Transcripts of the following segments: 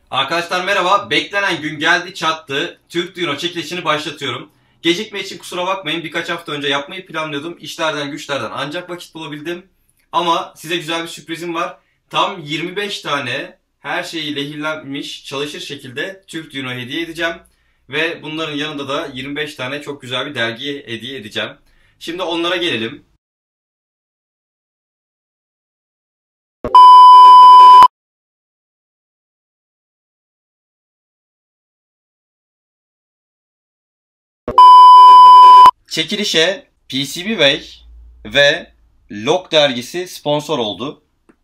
Arkadaşlar merhaba. Beklenen gün geldi çattı. Türk Düno çekilişini başlatıyorum. Gecikme için kusura bakmayın. Birkaç hafta önce yapmayı planlıyordum. İşlerden güçlerden ancak vakit bulabildim. Ama size güzel bir sürprizim var. Tam 25 tane her şeyi lehimlenmiş çalışır şekilde Türk Düno hediye edeceğim. Ve bunların yanında da 25 tane çok güzel bir dergi hediye edeceğim. Şimdi onlara gelelim. Çekilişe PCBWay ve Log dergisi sponsor oldu.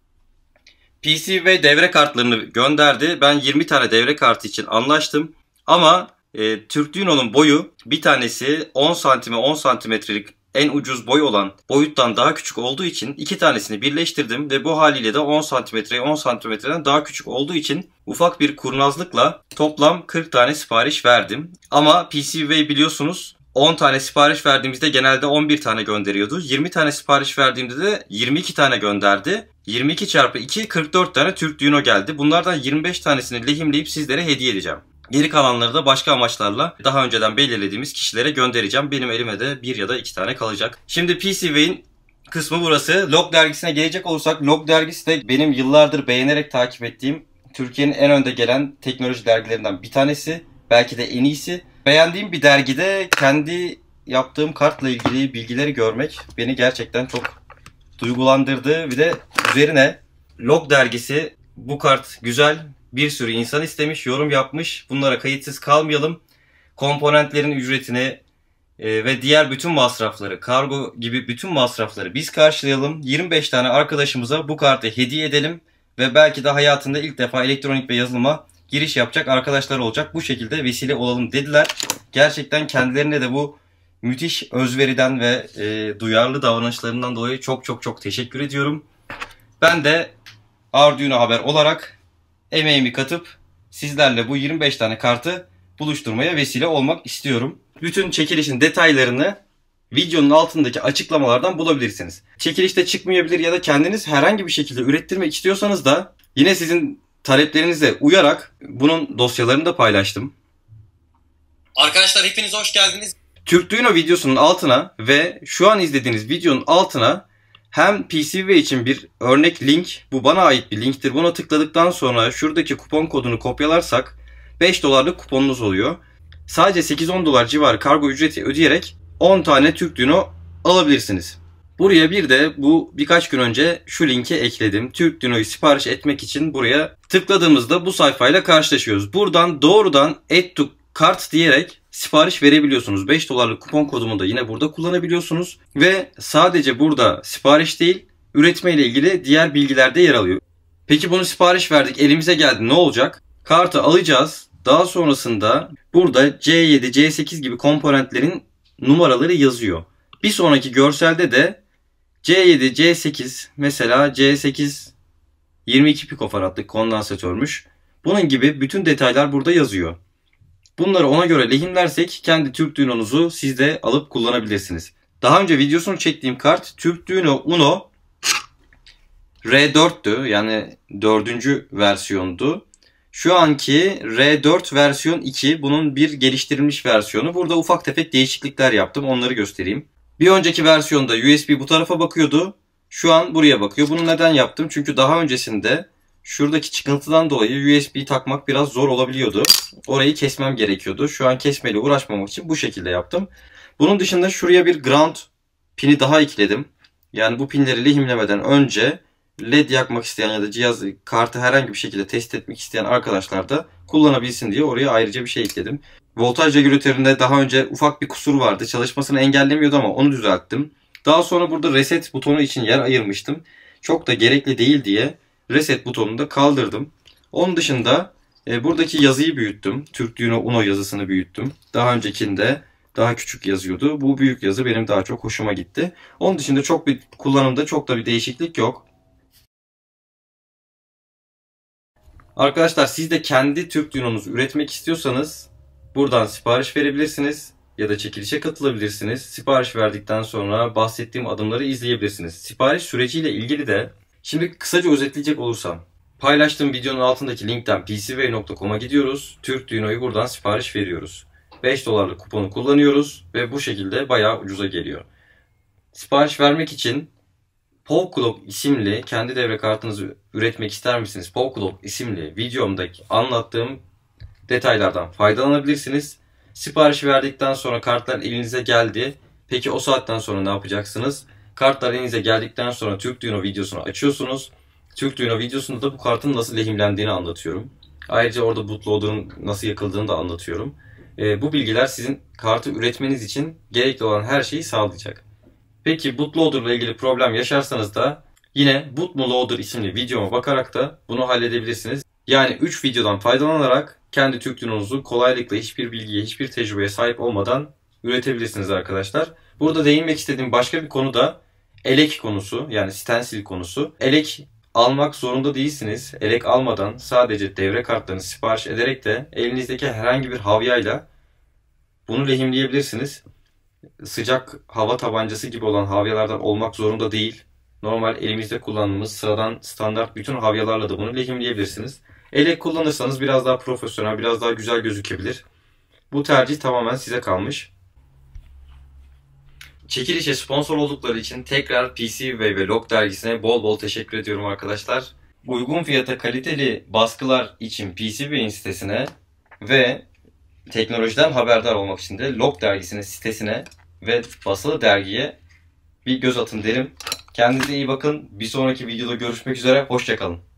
PCBWay devre kartlarını gönderdi. Ben 20 tane devre kartı için anlaştım. Ama Türk Düno'nun boyu bir tanesi 10 santime 10 santimetrelik en ucuz boy olan boyuttan daha küçük olduğu için iki tanesini birleştirdim ve bu haliyle de 10 santimetreye 10 santimetreden daha küçük olduğu için ufak bir kurnazlıkla toplam 40 tane sipariş verdim. Ama PCBWay biliyorsunuz 10 tane sipariş verdiğimizde genelde 11 tane gönderiyordu. 20 tane sipariş verdiğimde de 22 tane gönderdi. 22 çarpı 2 44 tane Türk Düno geldi. Bunlardan 25 tanesini lehimleyip sizlere hediye edeceğim. Geri kalanları da başka amaçlarla daha önceden belirlediğimiz kişilere göndereceğim. Benim elime de bir ya da iki tane kalacak. Şimdi PCBWay'in kısmı burası. Log dergisine gelecek olursak, Log dergisi de benim yıllardır beğenerek takip ettiğim Türkiye'nin en önde gelen teknoloji dergilerinden bir tanesi. Belki de en iyisi. Beğendiğim bir dergide kendi yaptığım kartla ilgili bilgileri görmek beni gerçekten çok duygulandırdı. Bir de üzerine Log dergisi bu kart güzel, bir sürü insan istemiş, yorum yapmış. Bunlara kayıtsız kalmayalım. Komponentlerin ücretini ve diğer bütün masrafları, kargo gibi bütün masrafları biz karşılayalım. 25 tane arkadaşımıza bu kartı hediye edelim ve belki de hayatında ilk defa elektronik ve yazılıma giriş yapacak arkadaşlar olacak. Bu şekilde vesile olalım dediler. Gerçekten kendilerine de bu müthiş özveriden ve duyarlı davranışlarından dolayı çok teşekkür ediyorum. Ben de Arduino Haber olarak emeğimi katıp sizlerle bu 25 tane kartı buluşturmaya vesile olmak istiyorum. Bütün çekilişin detaylarını videonun altındaki açıklamalardan bulabilirsiniz. Çekilişte çıkmayabilir ya da kendiniz herhangi bir şekilde ürettirmek istiyorsanız da yine sizin taleplerinize uyarak bunun dosyalarını da paylaştım. Arkadaşlar hepiniz hoş geldiniz. Türk Düno videosunun altına ve şu an izlediğiniz videonun altına hem PCBWay için bir örnek link, bu bana ait bir linktir. Buna tıkladıktan sonra şuradaki kupon kodunu kopyalarsak 5 dolarlık kuponunuz oluyor. Sadece 8-10 dolar civarı kargo ücreti ödeyerek 10 tane Türk Düno alabilirsiniz. Buraya bir de bu birkaç gün önce şu linki ekledim. Türk Düno'yu sipariş etmek için buraya tıkladığımızda bu sayfayla karşılaşıyoruz. Buradan doğrudan Add to Cart diyerek sipariş verebiliyorsunuz. 5 dolarlık kupon kodumu da yine burada kullanabiliyorsunuz. Ve sadece burada sipariş değil, üretme ile ilgili diğer bilgiler de yer alıyor. Peki bunu sipariş verdik, elimize geldi, ne olacak? Kartı alacağız. Daha sonrasında burada C7, C8 gibi komponentlerin numaraları yazıyor. Bir sonraki görselde de C7, C8, mesela C8 22 pikofaradlık kondansatörmüş. Bunun gibi bütün detaylar burada yazıyor. Bunları ona göre lehimlersek kendi Türk Düno'nuzu siz de alıp kullanabilirsiniz. Daha önce videosunu çektiğim kart Türk Düno Uno R4'tü, yani 4. versiyondu. Şu anki R4 versiyon 2, bunun bir geliştirilmiş versiyonu. Burada ufak tefek değişiklikler yaptım, onları göstereyim. Bir önceki versiyonda USB bu tarafa bakıyordu. Şu an buraya bakıyor. Bunu neden yaptım? Çünkü daha öncesinde şuradaki çıkıntıdan dolayı USB takmak biraz zor olabiliyordu. Orayı kesmem gerekiyordu. Şu an kesmeyle uğraşmamak için bu şekilde yaptım. Bunun dışında şuraya bir ground pini daha ekledim. Yani bu pinleri lehimlemeden önce LED yakmak isteyen ya da cihazı, kartı herhangi bir şekilde test etmek isteyen arkadaşlar da kullanabilsin diye oraya ayrıca bir şey ekledim. Voltaj regülatöründe daha önce ufak bir kusur vardı. Çalışmasını engellemiyordu ama onu düzelttim. Daha sonra burada reset butonu için yer ayırmıştım. Çok da gerekli değil diye reset butonunu da kaldırdım. Onun dışında buradaki yazıyı büyüttüm. Türk Düno Uno yazısını büyüttüm. Daha öncekinde daha küçük yazıyordu. Bu büyük yazı benim daha çok hoşuma gitti. Onun dışında çok bir kullanımda çok da bir değişiklik yok. Arkadaşlar siz de kendi Türk Düno'nuzu üretmek istiyorsanız buradan sipariş verebilirsiniz ya da çekilişe katılabilirsiniz. Sipariş verdikten sonra bahsettiğim adımları izleyebilirsiniz. Sipariş süreciyle ilgili de şimdi kısaca özetleyecek olursam, Paylaştığım videonun altındaki linkten pcway.com'a gidiyoruz. Türk buradan sipariş veriyoruz. 5 dolarlık kuponu kullanıyoruz ve bu şekilde bayağı ucuza geliyor. Sipariş vermek için PowClock isimli kendi devre kartınızı üretmek ister misiniz? PowClock isimli videomdaki anlattığım detaylardan faydalanabilirsiniz. Siparişi verdikten sonra kartlar elinize geldi. Peki o saatten sonra ne yapacaksınız? Kartlar elinize geldikten sonra Türk videosunu açıyorsunuz. Türk videosunda da bu kartın nasıl lehimlendiğini anlatıyorum. Ayrıca orada bootloader'ın nasıl yakıldığını da anlatıyorum. Bu bilgiler sizin kartı üretmeniz için gerekli olan her şeyi sağlayacak. Peki bootloader ile ilgili problem yaşarsanız da yine bootloader isimli videoma bakarak da bunu halledebilirsiniz. Yani 3 videodan faydalanarak kendi Türk kolaylıkla hiçbir bilgiye, hiçbir tecrübeye sahip olmadan üretebilirsiniz arkadaşlar. Burada değinmek istediğim başka bir konu da elek konusu, yani stencil konusu. Elek almak zorunda değilsiniz. Elek almadan sadece devre kartlarını sipariş ederek de elinizdeki herhangi bir havyayla bunu lehimleyebilirsiniz. Sıcak hava tabancası gibi olan havyalardan olmak zorunda değil. Normal elimizde kullandığımız sıradan standart bütün havyalarla da bunu lehimleyebilirsiniz. Elek kullanırsanız biraz daha profesyonel, biraz daha güzel gözükebilir. Bu tercih tamamen size kalmış. Çekilişe sponsor oldukları için tekrar PCBWay ve Log dergisine bol bol teşekkür ediyorum arkadaşlar. Uygun fiyata kaliteli baskılar için PCBWay'in sitesine ve teknolojiden haberdar olmak için de Log dergisinin sitesine ve basılı dergiye bir göz atın derim. Kendinize iyi bakın. Bir sonraki videoda görüşmek üzere. Hoşça kalın.